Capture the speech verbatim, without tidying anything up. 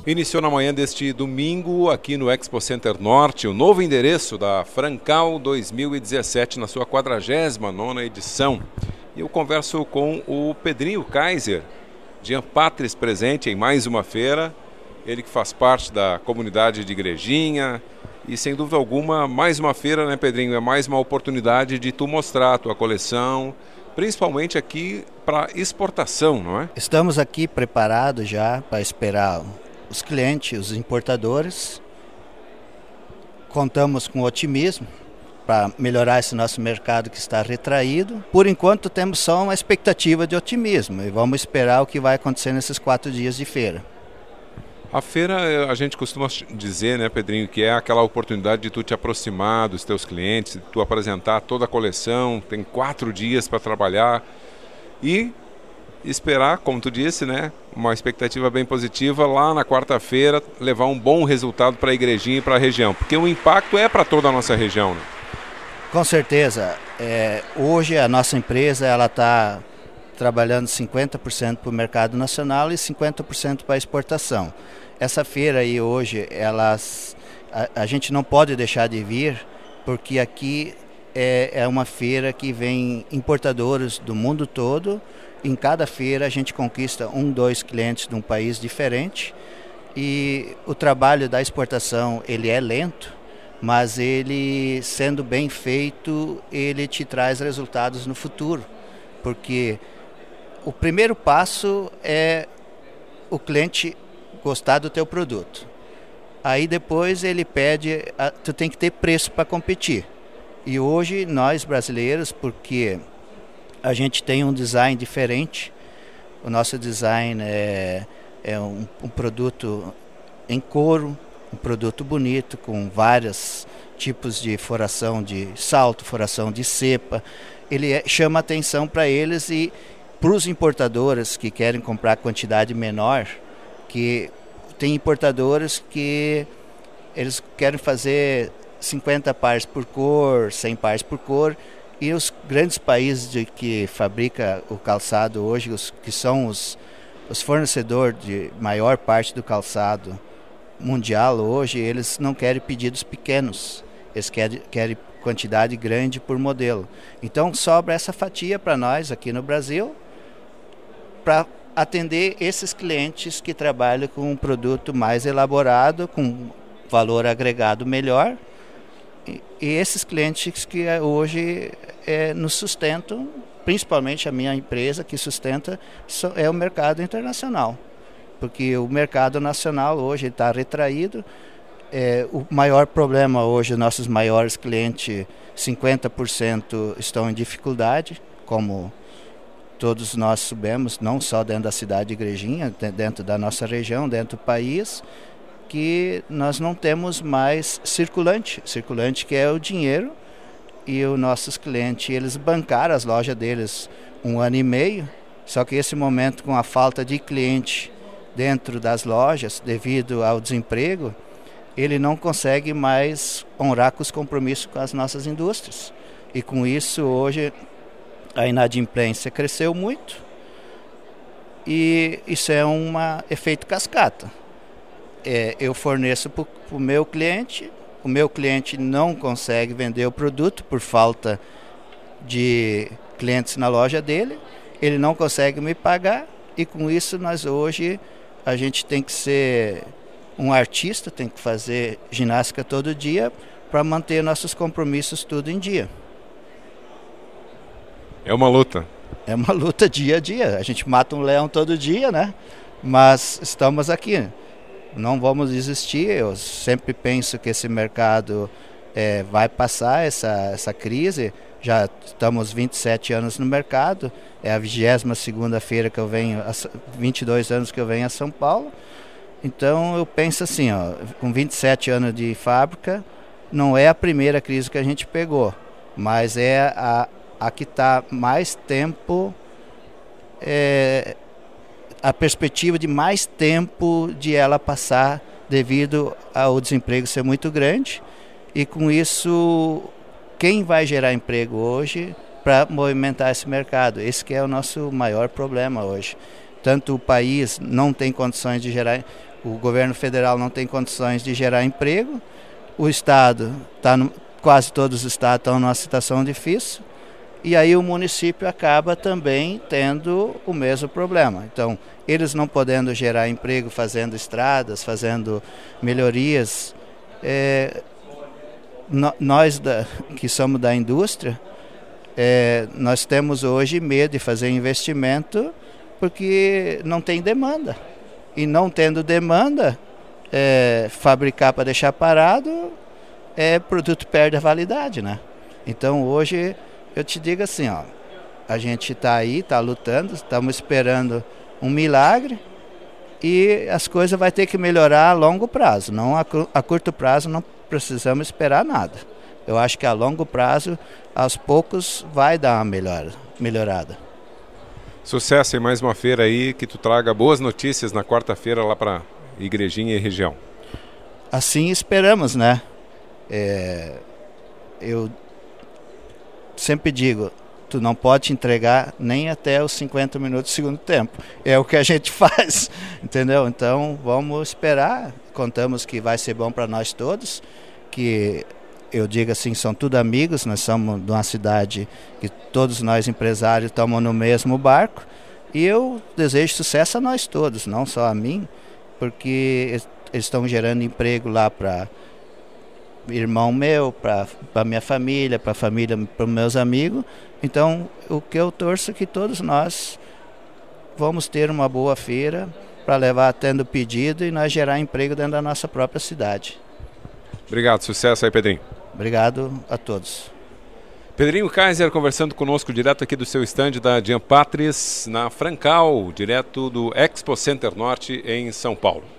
Iniciou na manhã deste domingo aqui no Expo Center Norte o novo endereço da Francal dois mil e dezessete na sua quadragésima nona edição. E eu converso com o Pedrinho Kaiser, de Ampatris, presente em mais uma feira. Ele que faz parte da comunidade de Igrejinha e sem dúvida alguma mais uma feira, né, Pedrinho? É mais uma oportunidade de tu mostrar a tua coleção, principalmente aqui para exportação, não é? Estamos aqui preparados já para esperar os clientes, os importadores. Contamos com otimismo para melhorar esse nosso mercado que está retraído. Por enquanto temos só uma expectativa de otimismo e vamos esperar o que vai acontecer nesses quatro dias de feira. A feira, a gente costuma dizer, né, Pedrinho, que é aquela oportunidade de tu te aproximar dos teus clientes, de tu apresentar toda a coleção, tem quatro dias para trabalhar e esperar, como tu disse, né, uma expectativa bem positiva, lá na quarta-feira levar um bom resultado para a Igrejinha e para a região, porque o impacto é para toda a nossa região, né? Com certeza. É, hoje a nossa empresa ela está trabalhando cinquenta por cento para o mercado nacional e cinquenta por cento para a exportação. Essa feira aí hoje, elas, a, a gente não pode deixar de vir, porque aqui é, é uma feira que vem importadores do mundo todo. Em cada feira a gente conquista um, dois clientes de um país diferente e o trabalho da exportação ele é lento, mas ele sendo bem feito, ele te traz resultados no futuro, porque o primeiro passo é o cliente gostar do teu produto. Aí depois ele pede, a, tu tem que ter preço para competir. E hoje nós brasileiros, porque a gente tem um design diferente, o nosso design é, é um, um produto em couro, um produto bonito, com vários tipos de foração de salto, foração de cepa. Ele é, chama atenção para eles e para os importadores que querem comprar quantidade menor, que tem importadores que eles querem fazer cinquenta pares por cor, cem pares por cor, e os grandes países de, que fabrica o calçado hoje, os, que são os, os fornecedores de maior parte do calçado mundial hoje, eles não querem pedidos pequenos, eles querem, querem quantidade grande por modelo. Então sobra essa fatia para nós aqui no Brasil, para atender esses clientes que trabalham com um produto mais elaborado, com valor agregado melhor. E, e esses clientes que hoje é, nos sustentam, principalmente a minha empresa que sustenta, é o mercado internacional. Porque o mercado nacional hoje está retraído. É, o maior problema hoje, nossos maiores clientes, cinquenta por cento estão em dificuldade, como todos nós sabemos, não só dentro da cidade de Igrejinha, dentro da nossa região, dentro do país, que nós não temos mais circulante, circulante que é o dinheiro, e os nossos clientes, eles bancaram as lojas deles um ano e meio, só que esse momento com a falta de cliente dentro das lojas, devido ao desemprego, ele não consegue mais honrar com os compromissos com as nossas indústrias. E com isso, hoje, a inadimplência cresceu muito e isso é um efeito cascata. É, eu forneço para o meu cliente, o meu cliente não consegue vender o produto por falta de clientes na loja dele, ele não consegue me pagar e com isso nós hoje a gente tem que ser um artista, tem que fazer ginástica todo dia para manter nossos compromissos tudo em dia. É uma luta. É uma luta dia a dia. A gente mata um leão todo dia, né? Mas estamos aqui. Não vamos desistir. Eu sempre penso que esse mercado é, vai passar essa, essa crise. Já estamos vinte e sete anos no mercado. É a vigésima segunda feira que eu venho, vinte e dois anos que eu venho a São Paulo. Então eu penso assim, ó, com vinte e sete anos de fábrica, não é a primeira crise que a gente pegou, mas é a, a que está mais tempo, é, a perspectiva de mais tempo de ela passar devido ao desemprego ser muito grande. E com isso, quem vai gerar emprego hoje para movimentar esse mercado? Esse que é o nosso maior problema hoje. Tanto o país não tem condições de gerar, o governo federal não tem condições de gerar emprego, o Estado, tá no, quase todos os estados estão numa situação difícil, e aí o município acaba também tendo o mesmo problema. Então, eles não podendo gerar emprego, fazendo estradas, fazendo melhorias, é, no, nós da, que somos da indústria, é, nós temos hoje medo de fazer investimento porque não tem demanda. E não tendo demanda, é, fabricar para deixar parado, é, produto perde a validade, né? Então hoje eu te digo assim, ó, a gente está aí, está lutando, estamos esperando um milagre e as coisas vão ter que melhorar a longo prazo, não a, a curto prazo não precisamos esperar nada. Eu acho que a longo prazo, aos poucos, vai dar uma melhora, melhorada. Sucesso em mais uma feira aí, que tu traga boas notícias na quarta-feira lá para Igrejinha e região. Assim esperamos, né? É, eu sempre digo, tu não pode entregar nem até os cinquenta minutos do segundo tempo. É o que a gente faz, entendeu? Então vamos esperar, contamos que vai ser bom para nós todos, que eu digo assim, são tudo amigos, nós somos de uma cidade que todos nós empresários estamos no mesmo barco, e eu desejo sucesso a nós todos, não só a mim, porque eles estão gerando emprego lá para irmão meu, para a minha família, para a família, para os meus amigos. Então, o que eu torço é que todos nós vamos ter uma boa feira para levar tendo pedido e nós gerar emprego dentro da nossa própria cidade. Obrigado, sucesso aí, Pedrinho. Obrigado a todos. Pedrinho Kaiser conversando conosco direto aqui do seu estande da Jean Patris, na Francal, direto do Expo Center Norte em São Paulo.